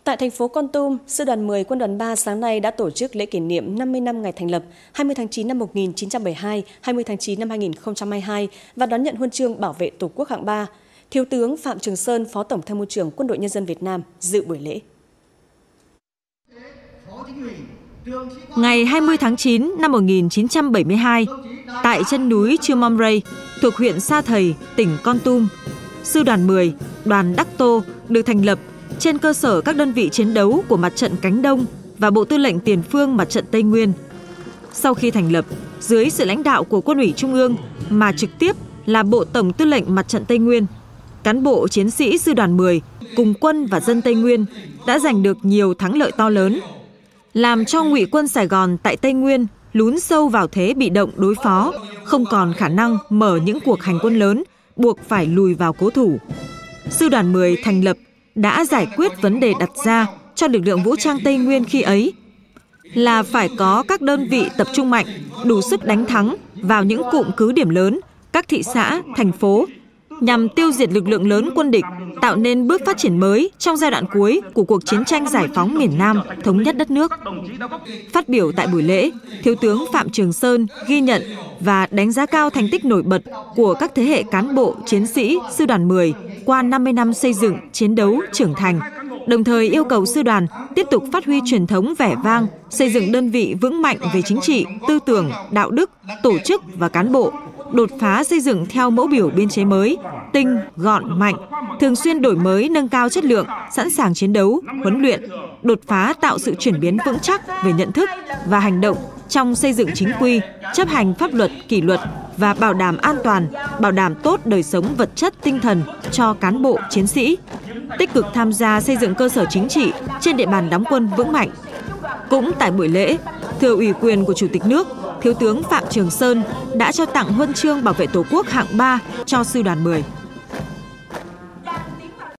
Tại thành phố Kon Tum, Sư đoàn 10 Quân đoàn 3 sáng nay đã tổ chức lễ kỷ niệm 50 năm ngày thành lập 20 tháng 9 năm 1972, 20 tháng 9 năm 2022 và đón nhận huân chương bảo vệ Tổ quốc hạng 3. Thiếu tướng Phạm Trường Sơn, Phó Tổng Tham mưu trưởng Quân đội Nhân dân Việt Nam dự buổi lễ. Ngày 20 tháng 9 năm 1972, tại chân núi Chư Mom Rây, thuộc huyện Sa Thầy, tỉnh Kon Tum, Sư đoàn 10, đoàn Đắc Tô được thành lập trên cơ sở các đơn vị chiến đấu của Mặt trận Cánh Đông và Bộ Tư lệnh Tiền phương Mặt trận Tây Nguyên. Sau khi thành lập, dưới sự lãnh đạo của Quân ủy Trung ương mà trực tiếp là Bộ Tổng Tư lệnh Mặt trận Tây Nguyên, cán bộ chiến sĩ Sư đoàn 10 cùng quân và dân Tây Nguyên đã giành được nhiều thắng lợi to lớn, làm cho Ngụy quân Sài Gòn tại Tây Nguyên lún sâu vào thế bị động đối phó, không còn khả năng mở những cuộc hành quân lớn, buộc phải lùi vào cố thủ. Sư đoàn 10 thành lập đã giải quyết vấn đề đặt ra cho lực lượng vũ trang Tây Nguyên khi ấy là phải có các đơn vị tập trung mạnh, đủ sức đánh thắng vào những cụm cứ điểm lớn, các thị xã, thành phố, nhằm tiêu diệt lực lượng lớn quân địch, tạo nên bước phát triển mới trong giai đoạn cuối của cuộc chiến tranh giải phóng miền Nam, thống nhất đất nước. Phát biểu tại buổi lễ, Thiếu tướng Phạm Trường Sơn ghi nhận và đánh giá cao thành tích nổi bật của các thế hệ cán bộ, chiến sĩ Sư đoàn 10 qua 50 năm xây dựng, chiến đấu, trưởng thành, đồng thời yêu cầu sư đoàn tiếp tục phát huy truyền thống vẻ vang, xây dựng đơn vị vững mạnh về chính trị, tư tưởng, đạo đức, tổ chức và cán bộ, đột phá xây dựng theo mẫu biểu biên chế mới, tinh, gọn, mạnh, thường xuyên đổi mới nâng cao chất lượng, sẵn sàng chiến đấu, huấn luyện, đột phá tạo sự chuyển biến vững chắc về nhận thức và hành động trong xây dựng chính quy, chấp hành pháp luật, kỷ luật và bảo đảm an toàn, bảo đảm tốt đời sống vật chất tinh thần cho cán bộ, chiến sĩ, tích cực tham gia xây dựng cơ sở chính trị trên địa bàn đóng quân vững mạnh. Cũng tại buổi lễ, thừa ủy quyền của Chủ tịch nước, Thiếu tướng Phạm Trường Sơn đã trao tặng huân chương bảo vệ Tổ quốc hạng 3 cho Sư đoàn 10.